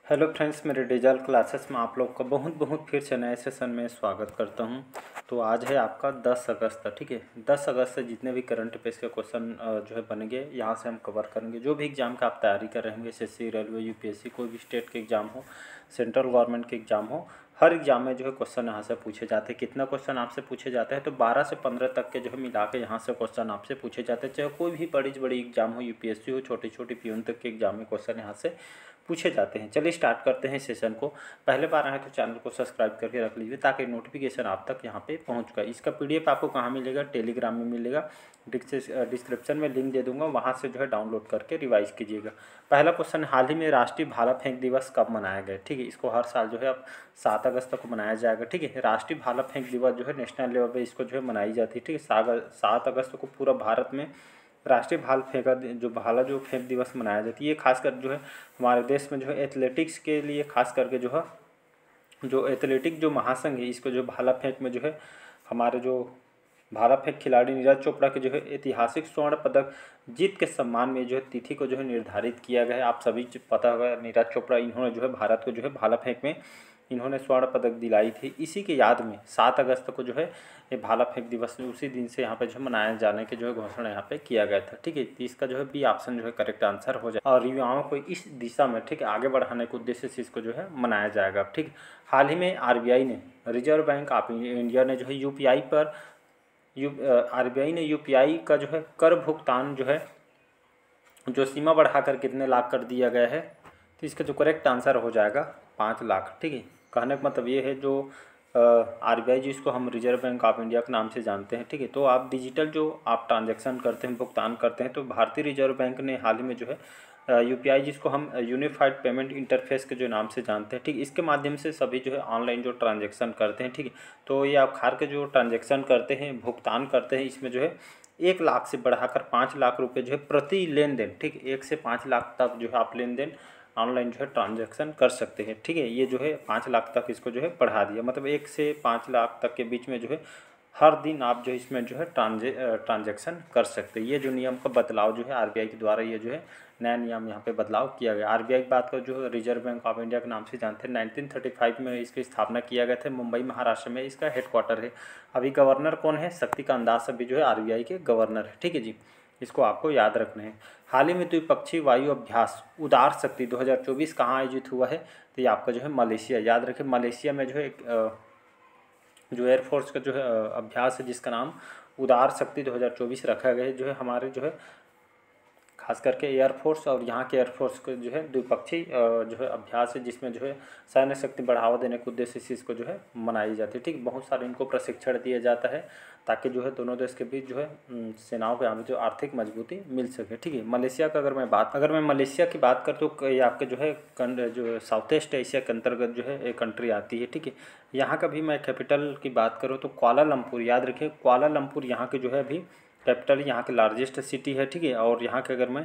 Hello friends, मेरे digital classes में आप लोग का बहुत बहुत फिर से नए सेशन में स्वागत करता हूं। तो आज है आपका 10 अगस्त, ठीक है। 10 अगस्त से जितने भी करंट अफेयर्स के क्वेश्चन जो है बनेंगे, यहाँ से हम कवर करेंगे। जो भी एग्ज़ाम का आप तैयारी कर रहे होंगे, एसएससी, रेलवे, यूपीएससी, कोई भी स्टेट के एग्ज़ाम हो, सेंट्रल गवर्नमेंट के एग्ज़ाम हो, हर एग्ज़ाम में जो है क्वेश्चन यहाँ से पूछे जाते हैं। कितना क्वेश्चन आपसे पूछे जाते हैं? तो 12 से 15 तक के जो है मिला के यहाँ से क्वेश्चन आपसे पूछे जाते हैं। चाहे कोई भी बड़ी से बड़ी एग्ज़ाम हो, यूपीएससी हो, छोटी छोटी पीओन तक के एग्ज़ाम में क्वेश्चन यहाँ से पूछे जाते हैं। चलिए स्टार्ट करते हैं सेशन को। पहले बार आए तो चैनल को सब्सक्राइब करके रख लीजिए ताकि नोटिफिकेशन आप तक यहाँ पे पहुँच गए। इसका पीडीएफ आपको कहाँ मिलेगा? टेलीग्राम में मिलेगा। डिस्क्रिप्शन में लिंक दे दूंगा, वहाँ से जो है डाउनलोड करके रिवाइज कीजिएगा। पहला क्वेश्चन, हाल ही में राष्ट्रीय भाला फेंक दिवस कब मनाया गया? ठीक है, इसको हर साल जो है अब 7 अगस्त को मनाया जाएगा। ठीक है, राष्ट्रीय भाला फेंक दिवस जो है नेशनल लेवल पर इसको जो है मनाई जाती है। ठीक है, 7 अगस्त को पूरा भारत में राष्ट्रीय भाला जो फेंक दिवस मनाया जाती है। ये खासकर जो है हमारे देश में जो है एथलेटिक्स के लिए खास करके जो है जो एथलेटिक जो महासंघ है, इसको जो भाला फेंक में जो है हमारे जो भाला फेंक खिलाड़ी नीरज चोपड़ा के जो है ऐतिहासिक स्वर्ण पदक जीत के सम्मान में जो है तिथि को जो है निर्धारित किया गया है। आप सभी पता होगा, नीरज चोपड़ा इन्होंने जो है भारत को जो है भाला फेंक में इन्होंने स्वर्ण पदक दिलाई थी। इसी के याद में 7 अगस्त को जो है ये भाला फेंक दिवस उसी दिन से यहाँ पे जो मनाए जाने के जो है घोषणा यहाँ पे किया गया था। ठीक है, तो इसका जो है बी ऑप्शन जो है करेक्ट आंसर हो जाए और युवाओं को इस दिशा में ठीक है आगे बढ़ाने के उद्देश्य से इसको जो है मनाया जाएगा। ठीक, हाल ही में आरबीआई ने, रिजर्व बैंक ऑफ इंडिया ने जो है यूपीआई पर आरबीआई ने यूपीआई का जो है कर भुगतान जो है जो सीमा बढ़ाकर कितने लाख कर दिया गया है? तो इसका जो करेक्ट आंसर हो जाएगा 5 लाख। ठीक है, कहने का मतलब ये है जो आरबीआई जिसको हम रिजर्व बैंक ऑफ इंडिया के नाम से जानते हैं। ठीक है, तो आप डिजिटल जो आप ट्रांजैक्शन करते हैं, भुगतान करते हैं, तो भारतीय रिजर्व बैंक ने हाल ही में जो है यूपीआई जिसको हम यूनिफाइड पेमेंट इंटरफेस के जो नाम से जानते हैं, ठीक, इसके माध्यम से सभी जो है ऑनलाइन जो ट्रांजैक्शन करते हैं। ठीक है, तो ये आप खार के जो ट्रांजैक्शन करते हैं, भुगतान करते हैं, इसमें जो है 1 लाख से बढ़ाकर 5 लाख रुपए जो है प्रति लेन देन, ठीक, 1 से 5 लाख तक जो है आप लेन देन ऑनलाइन जो है ट्रांजैक्शन कर सकते हैं। ठीक है, ये जो है 5 लाख तक इसको जो है बढ़ा दिया, मतलब 1 से 5 लाख तक के बीच में जो है हर दिन आप जो इसमें जो है ट्रांजैक्शन कर सकते हैं। ये जो नियम का बदलाव जो है आरबीआई के द्वारा ये जो है नया नियम यहाँ पे बदलाव किया गया। आरबीआई की बात करो जो रिजर्व बैंक ऑफ इंडिया के नाम से जानते हैं, 1935 में इसकी स्थापना किया गया था। मुंबई महाराष्ट्र में इसका हेडक्वार्टर है। अभी गवर्नर कौन है? शक्तिकांत दास अभी जो है आरबीआई के गवर्नर है। ठीक है जी, इसको आपको याद रखना है। हाल ही में द्विपक्षीय वायु अभ्यास उदार शक्ति 2024 कहाँ आयोजित हुआ है? तो ये आपका जो है मलेशिया, याद रखें मलेशिया में जो है जो एयरफोर्स का जो है अभ्यास है जिसका नाम उदार शक्ति 2024 रखा गया है। जो है हमारे जो है खास करके एयरफोर्स और यहाँ के एयरफोर्स को जो है द्विपक्षीय जो है अभ्यास है जिसमें जो है सैन्य शक्ति बढ़ावा देने के उद्देश्य से इसको जो है मनाई जाती है। ठीक, बहुत सारे इनको प्रशिक्षण दिया जाता है ताकि जो है दोनों देश के बीच जो है सेनाओं के यहाँ पे जो आर्थिक मजबूती मिल सके। ठीक है, मलेशिया का अगर मैं मलेशिया की बात करता हूँ, ये आपके जो है जो साउथ ईस्ट एशिया के अंतर्गत जो है एक कंट्री आती है। ठीक है, यहाँ का भी मैं कैपिटल की बात करूँ तो कुआलालंपुर, याद रखिए कुआलालंपुर यहाँ के जो है अभी कैपिटल, यहाँ के लार्जेस्ट सिटी है। ठीक है, और यहाँ के अगर मैं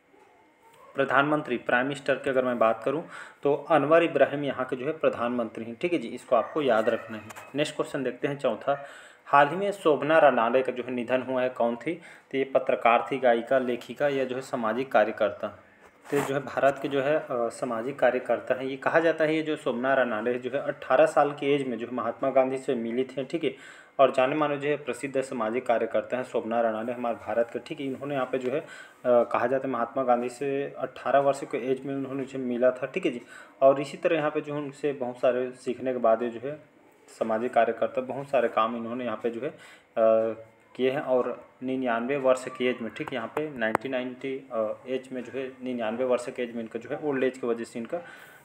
प्रधानमंत्री प्राइम मिनिस्टर की अगर मैं बात करूं तो अनवर इब्राहिम यहाँ के जो है प्रधानमंत्री हैं। ठीक है जी, इसको आपको याद रखना है। नेक्स्ट क्वेश्चन देखते हैं, चौथा, हाल ही में शोभना रनाडे का जो है निधन हुआ है, कौन थी? तो ये पत्रकार थी, गायिका, लेखिका या जो है सामाजिक कार्यकर्ता। तो ये जो है भारत के जो है सामाजिक कार्यकर्ता है। ये कहा जाता है ये जो शोभना रनाडे जो है 18 साल की एज में जो है महात्मा गांधी से मिली थी। ठीक है, और जाने माने जो है प्रसिद्ध सामाजिक कार्यकर्ता हैं शोभना रनाडे हमारे भारत के। ठीक है, इन्होंने यहाँ पे जो है कहा जाता है महात्मा गांधी से 18 वर्ष के एज में उन्होंने जो मिला था। ठीक है जी, और इसी तरह यहाँ पे जो उनसे बहुत सारे सीखने के बाद जो है सामाजिक कार्यकर्ता बहुत सारे काम इन्होंने यहाँ पे जो है किए हैं। और 99 वर्ष की एज में, ठीक, यहाँ पे 1990 एज में जो है 99 वर्ष के एज में इनका जो है ओल्ड एज की वजह से इनका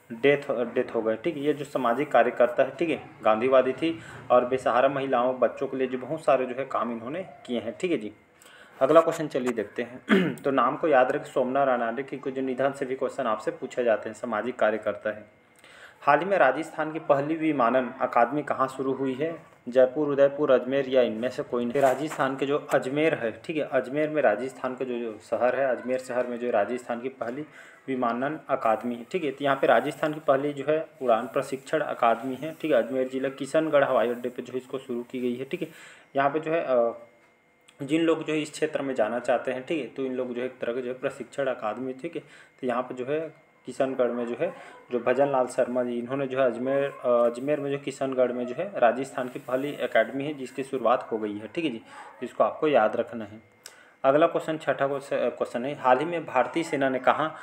डेथ हो गया। ठीक है, ये जो सामाजिक कार्यकर्ता है, ठीक है, गांधीवादी थी और बेसहारा महिलाओं, बच्चों के लिए जो बहुत सारे जो है काम इन्होंने किए हैं। ठीक है जी, अगला क्वेश्चन चलिए देखते हैं। तो नाम को याद रखें, शोभना रनाडे की जो निधन से भी क्वेश्चन आपसे पूछे जाते हैं, सामाजिक कार्यकर्ता है। हाल ही में राजस्थान की पहली विमानन अकादमी कहाँ शुरू हुई है? जयपुर, उदयपुर, अजमेर या इनमें से कोई नहीं? राजस्थान के जो अजमेर है, ठीक है, अजमेर में राजस्थान का जो शहर है, अजमेर शहर में जो राजस्थान की पहली विमानन अकादमी है। ठीक है, तो यहाँ पे राजस्थान की पहली जो है उड़ान प्रशिक्षण अकादमी है। ठीक है, अजमेर जिला किशनगढ़ हवाई अड्डे पे जो इसको शुरू की गई है। ठीक है, यहाँ पे जो है जिन लोग जो है इस क्षेत्र में जाना चाहते हैं, ठीक है, तो इन लोग जो है एक तरह के जो है प्रशिक्षण अकादमी, ठीक है, तो यहाँ पे जो है किशनगढ़ में जो है जो भजन लाल शर्मा जी, इन्होंने जो है अजमेर में जो किशनगढ़ में जो है राजस्थान की पहली एकेडमी है जिसकी शुरुआत हो गई है। ठीक है जी, इसको आपको याद रखना है। अगला क्वेश्चन, छठा क्वेश्चन है, हाल ही में भारतीय सेना ने कहाँ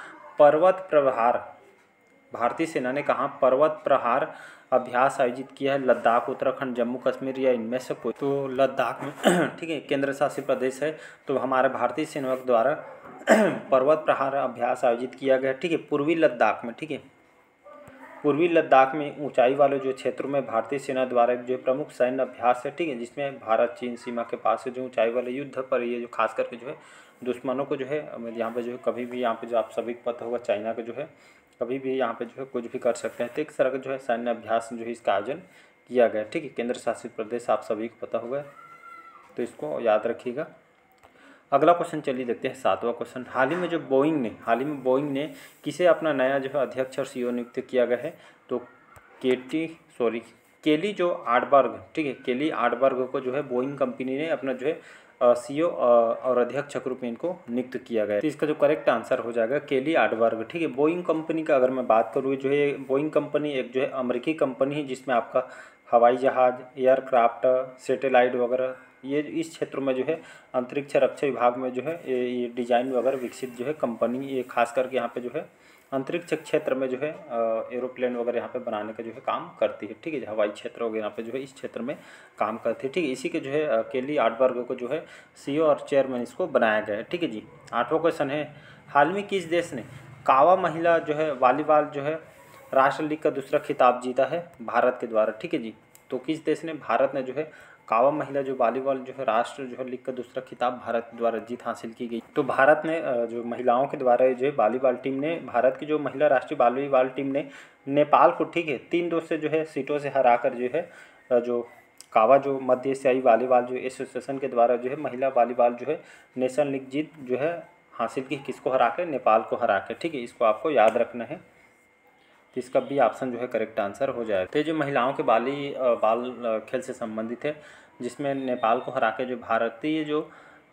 पर्वत प्रहार अभ्यास आयोजित किया है? लद्दाख, उत्तराखंड, जम्मू कश्मीर या इनमें से कोई? तो लद्दाख में ठीक है, केंद्र शासित प्रदेश है। तो हमारे भारतीय सेना द्वारा पर्वत प्रहार अभ्यास आयोजित किया गया। ठीक है, पूर्वी लद्दाख में। ठीक है, पूर्वी लद्दाख में ऊंचाई वाले जो क्षेत्रों में भारतीय सेना द्वारा जो प्रमुख सैन्य अभ्यास है। ठीक है, जिसमें भारत चीन सीमा के पास जो ऊंचाई वाले युद्ध पर ये जो खास करके जो है दुश्मनों को जो है यहाँ पे जो है कभी भी यहाँ पे जो आप सभी को पता होगा चाइना का जो है कभी भी यहाँ पे जो है कुछ भी कर सकते हैं। तो इस तरह का जो है सैन्य अभ्यास जो है इसका आयोजन किया गया। ठीक है, केंद्र शासित प्रदेश आप सभी को पता होगा, तो इसको याद रखिएगा। अगला क्वेश्चन चलिए देखते हैं, सातवां क्वेश्चन, हाल ही में बोइंग ने किसे अपना नया जो है अध्यक्ष और सीईओ नियुक्त किया गया है? तो केली जो आर्डबर्ग, ठीक है, केली आर्डबर्ग को जो है बोइंग कंपनी ने अपना जो है सीईओ और अध्यक्ष के रूप में इनको नियुक्त किया गया है। तो इसका जो करेक्ट आंसर हो जाएगा केली आर्डबर्ग। ठीक है, बोइंग कंपनी का अगर मैं बात करूँ जो है बोइंग कंपनी एक जो है अमेरिकी कंपनी है जिसमें आपका हवाई जहाज़, एयरक्राफ्ट, सैटेलाइट वगैरह ये इस क्षेत्र में जो है अंतरिक्ष रक्षा विभाग में जो है ये डिजाइन वगैरह विकसित जो है कंपनी, ये खास करके यहाँ पे जो है अंतरिक्ष क्षेत्र में जो है एरोप्लेन वगैरह यहाँ पे बनाने का जो है काम करती है। ठीक है, हवाई क्षेत्र वगैरह यहाँ पे जो है इस क्षेत्र में काम करती है। ठीक है, इसी के जो है केली आर्डबर्ग को जो है सीईओ और चेयरमैन इसको बनाया गया है। ठीक है जी, आठवां क्वेश्चन है, हाल में किस देश ने कावा महिला जो है वॉलीबॉल जो है राष्ट्र लीग का दूसरा खिताब जीता है? भारत के द्वारा। ठीक है जी, तो किस देश ने, भारत ने जो है कावा महिला जो वॉलीबॉल जो है राष्ट्र जो है लीग का दूसरा खिताब भारत द्वारा जीत हासिल की गई। तो भारत ने जो महिलाओं के द्वारा जो है वॉलीबॉल टीम ने, भारत की जो महिला राष्ट्रीय वॉलीबॉल टीम ने नेपाल को, ठीक है, 3-2 से जो है सीटों से हराकर जो है जो कावा जो मध्य एशियाई वॉलीबॉल जो एसोसिएशन के द्वारा जो है महिला वॉलीबॉल जो है नेशनल लीग जीत जो है हासिल की, किसको हरा के? नेपाल को हरा के। ठीक है, इसको आपको याद रखना है, तो इसका भी ऑप्शन जो है करेक्ट आंसर हो जाएगा। तो जो महिलाओं के बाल खेल से संबंधित है जिसमें नेपाल को हरा के जो भारतीय जो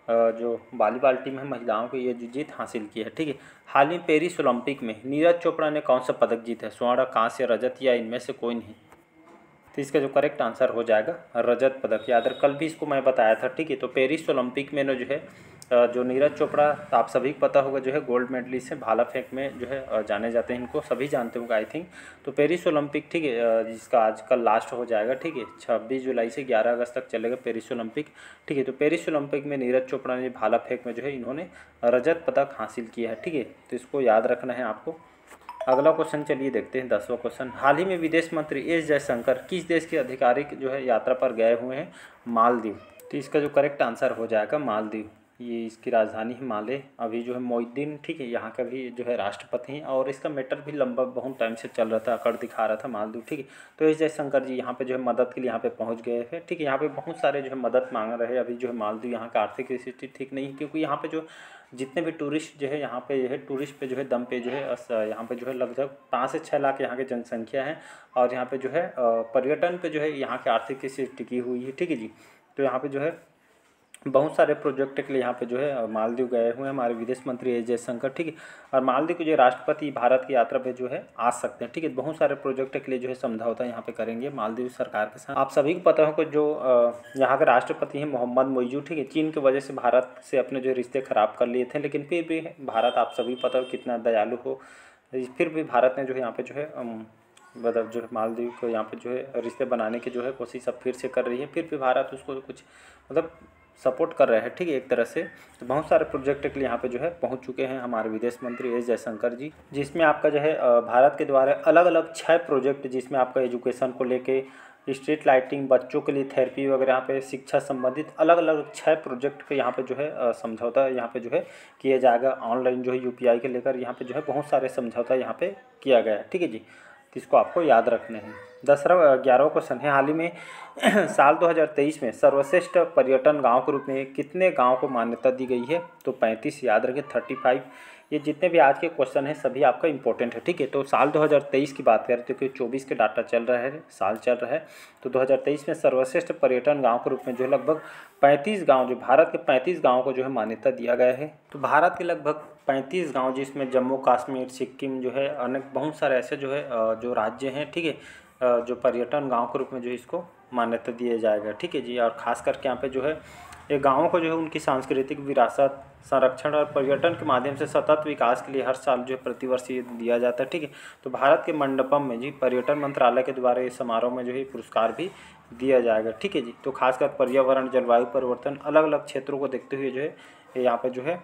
वॉलीबॉल टीम है महिलाओं की ये जो जीत हासिल की है। ठीक है, हाल ही पेरिस ओलंपिक में नीरज चोपड़ा ने कौन सा पदक जीता है? स्वर्ण, कांस्य, रजत या इनमें से कोई नहीं? तो इसका जो करेक्ट आंसर हो जाएगा रजत पदक। याद रख, कल भी इसको मैं बताया था। ठीक है, तो पेरिस ओलंपिक में जो है जो नीरज चोपड़ा, आप सभी को पता होगा जो है गोल्ड मेडलिस्ट है, भाला फेंक में जो है जाने जाते हैं, इनको सभी जानते होंगे आई थिंक। तो पेरिस ओलंपिक, ठीक है, जिसका आज कल लास्ट हो जाएगा। ठीक है, 26 जुलाई से 11 अगस्त तक चलेगा पेरिस ओलंपिक। ठीक है, तो पेरिस ओलंपिक में नीरज चोपड़ा ने भाला फेंक में जो है इन्होंने रजत पदक हासिल किया है। ठीक है, तो इसको याद रखना है आपको। अगला क्वेश्चन चलिए देखते हैं, 10वां क्वेश्चन, हाल ही में विदेश मंत्री एस जयशंकर किस देश के आधिकारिक जो है यात्रा पर गए हुए हैं? मालदीव। तो इसका जो करेक्ट आंसर हो जाएगा मालदीव, ये इसकी राजधानी है माले। अभी जो है मोइनुद्दीन, ठीक है, यहाँ का भी जो है राष्ट्रपति हैं और इसका मैटर भी लंबा बहुत टाइम से चल रहा था, अकड़ दिखा रहा था मालदीव। ठीक है, तो एस जयशंकर जी यहाँ पे जो है मदद के लिए यहाँ पे पहुँच गए हैं। ठीक है, यहाँ पे बहुत सारे जो है मदद मांग रहे हैं। अभी जो है मालदीव यहाँ का आर्थिक स्थिति ठीक नहीं है, क्योंकि यहाँ पे जो जितने भी टूरिस्ट जो है यहाँ पे जो है टूरिस्ट पे जो है दम पे जो है यहाँ पे जो है लगभग 5 से 6 लाख यहाँ की जनसंख्या है और यहाँ पे जो है पर्यटन पे जो है यहाँ की आर्थिक स्थिति टिकी हुई है। ठीक है जी, तो यहाँ पे जो है बहुत सारे प्रोजेक्ट के लिए यहाँ पे जो है मालदीव गए हुए हैं हमारे विदेश मंत्री एस जयशंकर। ठीक है, और मालदीव के जो राष्ट्रपति भारत की यात्रा पे जो है आ सकते हैं। ठीक है, बहुत सारे प्रोजेक्ट के लिए जो है समझौता यहाँ पे करेंगे मालदीव सरकार के साथ। आप सभी को पता होगा जो यहाँ के राष्ट्रपति हैं मोहम्मद मोइजू, ठीक है, चीन की वजह से भारत से अपने जो रिश्ते खराब कर लिए थे, लेकिन फिर भी भारत, आप सभी को पता हो कितना दयालु हो, फिर भी भारत ने जो है यहाँ पे जो है मतलब जो मालदीव को यहाँ पे जो है रिश्ते बनाने की जो है कोशिश अब फिर से कर रही है। फिर भी भारत उसको कुछ मतलब सपोर्ट कर रहे हैं। ठीक है, एक तरह से तो बहुत सारे प्रोजेक्ट के लिए यहाँ पे जो है पहुँच चुके हैं हमारे विदेश मंत्री एस जयशंकर जी, जिसमें आपका जो है भारत के द्वारा अलग अलग 6 प्रोजेक्ट, जिसमें आपका एजुकेशन को लेके स्ट्रीट लाइटिंग, बच्चों के लिए थेरेपी वगैरह, यहाँ पे शिक्षा संबंधित अलग अलग 6 प्रोजेक्ट के यहाँ पे जो है समझौता यहाँ पे जो है किया जाएगा। ऑनलाइन जो है UPI के लेकर यहाँ पे जो है बहुत सारे समझौता यहाँ पे किया गया है। ठीक है जी, तो इसको आपको याद रखने हैं। 11वां क्वेश्चन है, हाल ही में साल 2023 में सर्वश्रेष्ठ पर्यटन गांव के रूप में कितने गांव को मान्यता दी गई है? तो 35, याद रखें 35। ये जितने भी आज के क्वेश्चन हैं सभी आपका इंपॉर्टेंट है। ठीक है, तो साल 2023 की बात करें तो क्योंकि 24 के डाटा चल रहा है, साल चल रहा है, तो 2023 में सर्वश्रेष्ठ पर्यटन गाँव के रूप में जो है लगभग 35 गाँव, जो भारत के 35 गाँव को जो है मान्यता दिया गया है। तो भारत के लगभग 35 गांव, जिसमें जम्मू कश्मीर, सिक्किम जो है, अनेक बहुत सारे ऐसे जो है जो राज्य हैं, ठीक है, जो पर्यटन गांव के रूप में जो है इसको मान्यता दिया जाएगा, ठीक है जी। और ख़ास करके यहाँ पे जो है ये गाँवों को जो है उनकी सांस्कृतिक विरासत, संरक्षण और पर्यटन के माध्यम से सतत विकास के लिए हर साल जो है प्रतिवर्ष ये दिया जाता है, ठीक है। तो भारत के मंडपम में जी पर्यटन मंत्रालय के द्वारा इस समारोह में जो है पुरस्कार भी दिया जाएगा, ठीक है जी। तो खासकर पर्यावरण, जलवायु परिवर्तन, अलग अलग क्षेत्रों को देखते हुए जो है यहाँ पे जो है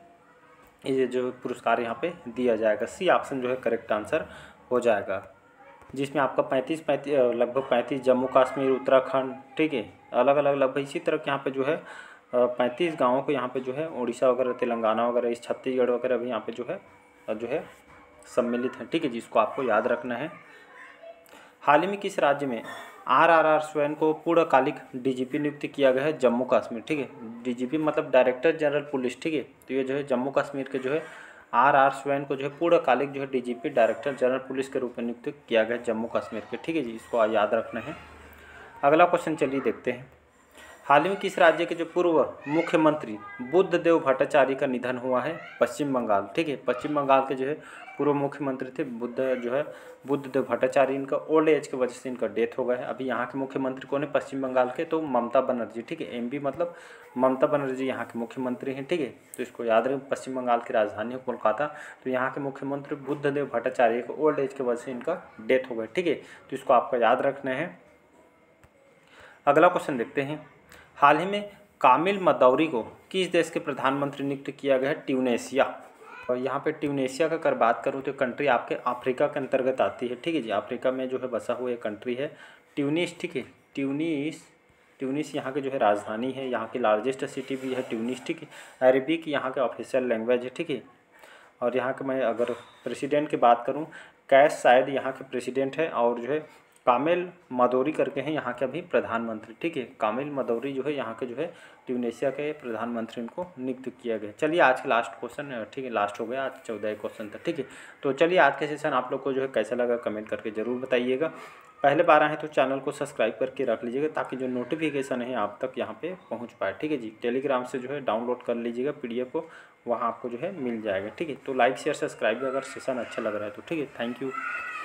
ये जो पुरस्कार यहाँ पे दिया जाएगा। सी ऑप्शन जो है करेक्ट आंसर हो जाएगा, जिसमें आपका 35 लगभग 35 जम्मू कश्मीर, उत्तराखंड, ठीक है, अलग अलग लगभग इसी तरह के यहाँ पे जो है 35 गाँवों को यहाँ पे जो है उड़ीसा वगैरह, तेलंगाना वगैरह, इस छत्तीसगढ़ वगैरह भी यहाँ पे जो है सम्मिलित है, ठीक है, जिसको आपको याद रखना है। हाल ही में किस राज्य में RRR स्वयं को पूर्णकालिक DGP नियुक्त किया गया है? जम्मू कश्मीर, ठीक है। DGP मतलब डायरेक्टर जनरल पुलिस, ठीक है। तो ये जो है जम्मू कश्मीर के जो है RR स्वयं को जो है पूर्णकालिक जो है DGP डायरेक्टर जनरल पुलिस के रूप में नियुक्त किया गया है जम्मू कश्मीर के, ठीक है जी। इसको याद रखना है। अगला क्वेश्चन चलिए देखते हैं। हाल ही में किस राज्य के जो पूर्व मुख्यमंत्री बुद्धदेव भट्टाचार्य का निधन हुआ है? पश्चिम बंगाल, ठीक है। पश्चिम बंगाल के जो है पूर्व मुख्यमंत्री थे बुद्धदेव भट्टाचार्य। इनका ओल्ड एज की वजह से इनका डेथ हो गया है। अभी यहाँ के मुख्यमंत्री कौन है पश्चिम बंगाल के? तो ममता बनर्जी, ठीक है। MP मतलब ममता बनर्जी यहाँ के मुख्यमंत्री हैं, ठीक है। तो इसको याद रखें, पश्चिम बंगाल की राजधानी है कोलकाता। तो यहाँ के मुख्यमंत्री बुद्धदेव भट्टाचार्य को ओल्ड एज की वजह से इनका डेथ हो गया, ठीक है। तो इसको आपको याद रखना है। अगला क्वेश्चन देखते हैं। हाल ही में कामिल मदौरी को किस देश के प्रधानमंत्री नियुक्त किया गया है? ट्यूनेशिया। और यहाँ पे ट्यूनेशिया का अगर बात करूँ तो कंट्री आपके अफ्रीका के अंतर्गत आती है, ठीक है जी। अफ्रीका में जो है बसा हुआ एक कंट्री है ट्यूनिस, ठीक है। ट्यूनिस यहाँ की जो है राजधानी है। यहाँ की लार्जेस्ट सिटी भी है ट्यूनिस, ठीक है। अरबिक यहाँ के ऑफिशियल लैंग्वेज है, ठीक है। और यहाँ के मैं अगर प्रेसिडेंट की बात करूँ, कैस साइद यहाँ के प्रेसिडेंट है। और जो है कामिल मदौरी करके हैं यहाँ के अभी प्रधानमंत्री, ठीक है। कामिल मदौरी जो है यहाँ के जो है ट्यूनेशिया के प्रधानमंत्री उनको नियुक्त किया गया। चलिए आज के लास्ट क्वेश्चन, ठीक है, लास्ट हो गया, आज 14 क्वेश्चन था, ठीक है। तो चलिए आज का सेशन आप लोग को जो है कैसा लगा कमेंट करके ज़रूर बताइएगा। पहले बार आए हैं तो चैनल को सब्सक्राइब करके रख लीजिएगा, ताकि जो नोटिफिकेशन है आप तक यहाँ पे पहुँच पाए, ठीक है जी। टेलीग्राम से जो है डाउनलोड कर लीजिएगा PDF को, वहाँ आपको जो है मिल जाएगा, ठीक है। तो लाइक शेयर सब्सक्राइब अगर सेशन अच्छा लग रहा है तो, ठीक है। Thank you.